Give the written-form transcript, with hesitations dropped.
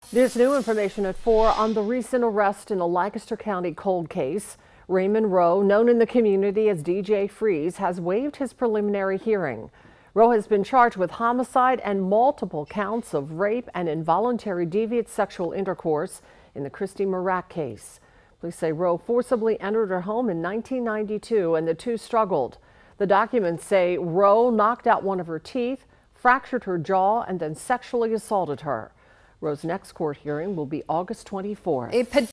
There's new information at 4 on the recent arrest in a Lancaster County cold case. Raymond Rowe, known in the community as DJ Freeze, has waived his preliminary hearing. Rowe has been charged with homicide and multiple counts of rape and involuntary deviant sexual intercourse in the Christy Mirack case. Police say Rowe forcibly entered her home in 1992 and the two struggled. The documents say Rowe knocked out one of her teeth, fractured her jaw, and then sexually assaulted her. Rowe's next court hearing will be August 24th.